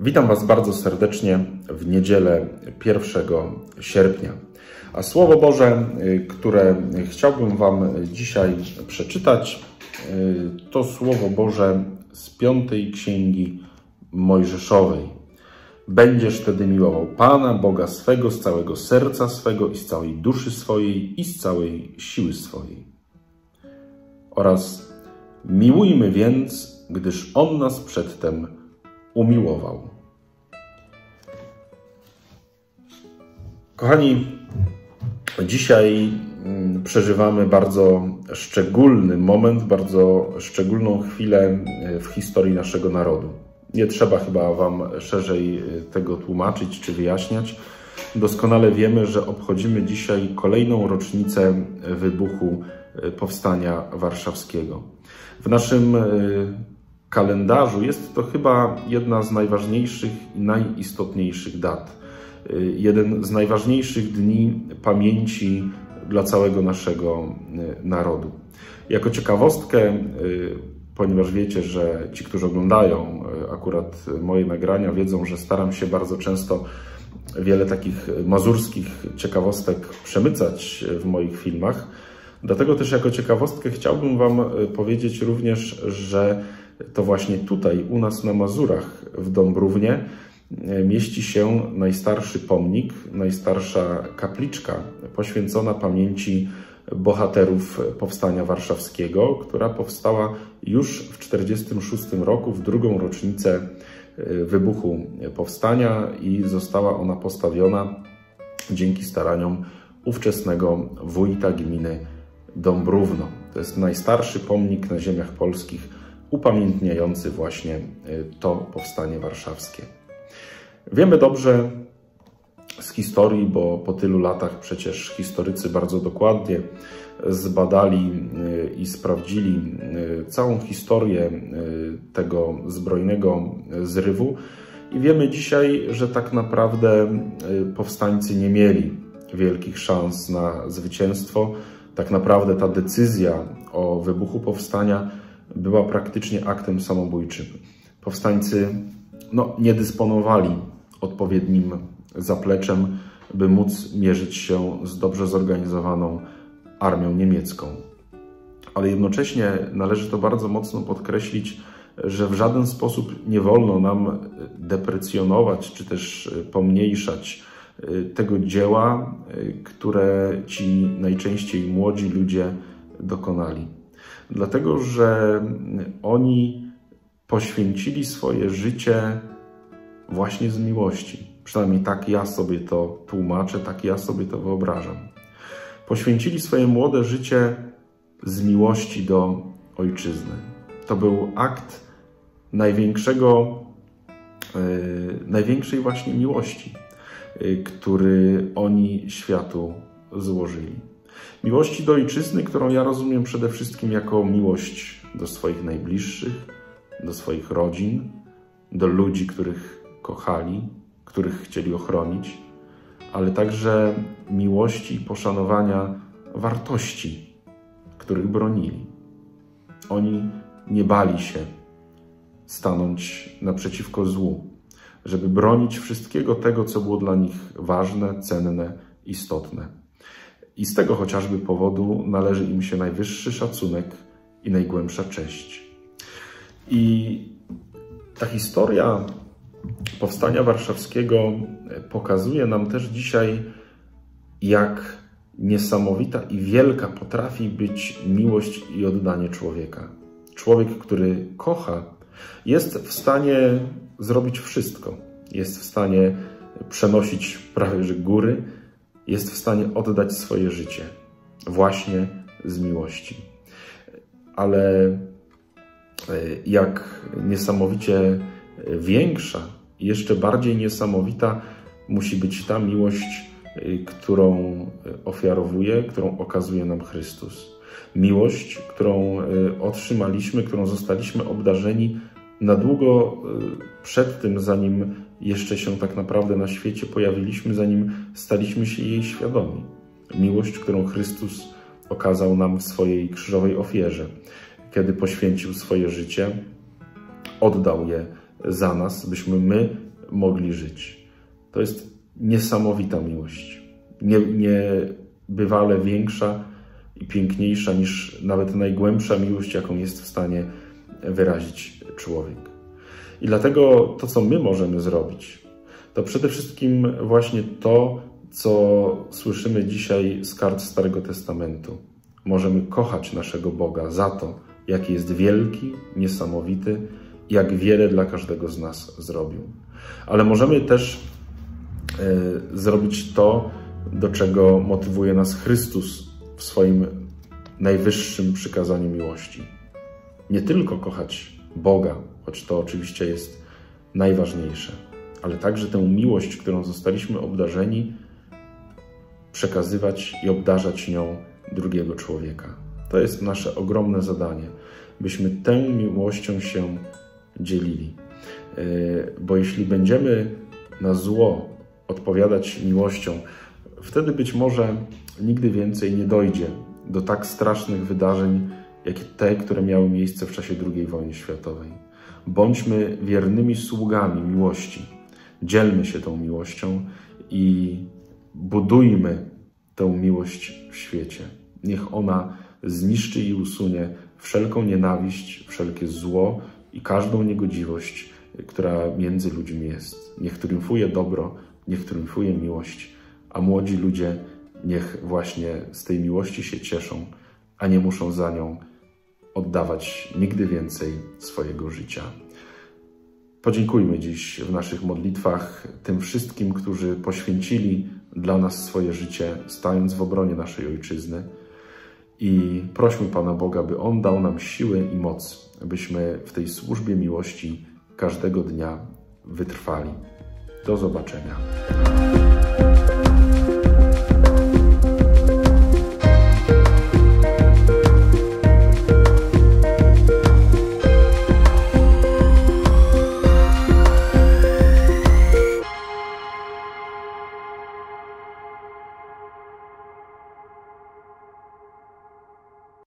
Witam Was bardzo serdecznie w niedzielę 1 sierpnia. A Słowo Boże, które chciałbym Wam dzisiaj przeczytać, to Słowo Boże z 5 Księgi Mojżeszowej. Będziesz wtedy miłował Pana, Boga swego, z całego serca swego i z całej duszy swojej i z całej siły swojej. Oraz miłujmy więc, gdyż On nas przedtem umiłował. Kochani, dzisiaj przeżywamy bardzo szczególny moment, bardzo szczególną chwilę w historii naszego narodu. Nie trzeba chyba Wam szerzej tego tłumaczyć czy wyjaśniać. Doskonale wiemy, że obchodzimy dzisiaj kolejną rocznicę wybuchu Powstania Warszawskiego. W naszym kalendarzu jest to chyba jedna z najważniejszych i najistotniejszych dat. Jeden z najważniejszych dni pamięci dla całego naszego narodu. Jako ciekawostkę, ponieważ wiecie, że ci, którzy oglądają akurat moje nagrania, wiedzą, że staram się bardzo często wiele takich mazurskich ciekawostek przemycać w moich filmach. Dlatego też jako ciekawostkę chciałbym Wam powiedzieć również, że to właśnie tutaj, u nas na Mazurach, w Dąbrównie, mieści się najstarszy pomnik, najstarsza kapliczka poświęcona pamięci bohaterów Powstania Warszawskiego, która powstała już w 1946 roku, w drugą rocznicę wybuchu Powstania i została ona postawiona dzięki staraniom ówczesnego wójta gminy Dąbrówno. To jest najstarszy pomnik na ziemiach polskich upamiętniający właśnie to Powstanie Warszawskie. Wiemy dobrze z historii, bo po tylu latach przecież historycy bardzo dokładnie zbadali i sprawdzili całą historię tego zbrojnego zrywu i wiemy dzisiaj, że tak naprawdę powstańcy nie mieli wielkich szans na zwycięstwo. Tak naprawdę ta decyzja o wybuchu powstania była praktycznie aktem samobójczym. Powstańcy nie dysponowali odpowiednim zapleczem, by móc mierzyć się z dobrze zorganizowaną armią niemiecką. Ale jednocześnie należy to bardzo mocno podkreślić, że w żaden sposób nie wolno nam deprecjonować czy też pomniejszać tego dzieła, które ci najczęściej młodzi ludzie dokonali. Dlatego, że oni poświęcili swoje życie właśnie z miłości. Przynajmniej tak ja sobie to tłumaczę, tak ja sobie to wyobrażam. Poświęcili swoje młode życie z miłości do ojczyzny. To był akt największej właśnie miłości, który oni światu złożyli. Miłości do ojczyzny, którą ja rozumiem przede wszystkim jako miłość do swoich najbliższych, do swoich rodzin, do ludzi, których kochali, których chcieli ochronić, ale także miłości i poszanowania wartości, których bronili. Oni nie bali się stanąć naprzeciwko złu, żeby bronić wszystkiego tego, co było dla nich ważne, cenne, istotne. I z tego chociażby powodu należy im się najwyższy szacunek i najgłębsza cześć. I ta historia Powstania Warszawskiego pokazuje nam też dzisiaj, jak niesamowita i wielka potrafi być miłość i oddanie człowieka. Człowiek, który kocha, jest w stanie zrobić wszystko. Jest w stanie przenosić prawie że góry, jest w stanie oddać swoje życie właśnie z miłości. Ale jak niesamowicie większa i jeszcze bardziej niesamowita musi być ta miłość, którą ofiarowuje, którą okazuje nam Chrystus. Miłość, którą otrzymaliśmy, którą zostaliśmy obdarzeni na długo przed tym, zanim jeszcze się tak naprawdę na świecie pojawiliśmy, zanim staliśmy się jej świadomi. Miłość, którą Chrystus okazał nam w swojej krzyżowej ofierze, kiedy poświęcił swoje życie, oddał je za nas, byśmy my mogli żyć. To jest niesamowita miłość. Niebywale większa i piękniejsza niż nawet najgłębsza miłość, jaką jest w stanie wyrazić człowiek. I dlatego to, co my możemy zrobić, to przede wszystkim właśnie to, co słyszymy dzisiaj z kart Starego Testamentu. Możemy kochać naszego Boga za to, jaki jest wielki, niesamowity, jak wiele dla każdego z nas zrobił. Ale możemy też zrobić to, do czego motywuje nas Chrystus w swoim najwyższym przykazaniu miłości. Nie tylko kochać Boga, choć to oczywiście jest najważniejsze, ale także tę miłość, którą zostaliśmy obdarzeni, przekazywać i obdarzać nią drugiego człowieka. To jest nasze ogromne zadanie, byśmy tę miłością się dzielili. Bo jeśli będziemy na zło odpowiadać miłością, wtedy być może nigdy więcej nie dojdzie do tak strasznych wydarzeń, jak te, które miały miejsce w czasie II wojny światowej. Bądźmy wiernymi sługami miłości. Dzielmy się tą miłością i budujmy tę miłość w świecie. Niech ona zniszczy i usunie wszelką nienawiść, wszelkie zło i każdą niegodziwość, która między ludźmi jest. Niech triumfuje dobro, niech triumfuje miłość, a młodzi ludzie niech właśnie z tej miłości się cieszą, a nie muszą za nią oddawać nigdy więcej swojego życia. Podziękujmy dziś w naszych modlitwach tym wszystkim, którzy poświęcili dla nas swoje życie, stając w obronie naszej Ojczyzny. I prośmy Pana Boga, by On dał nam siłę i moc, abyśmy w tej służbie miłości każdego dnia wytrwali. Do zobaczenia.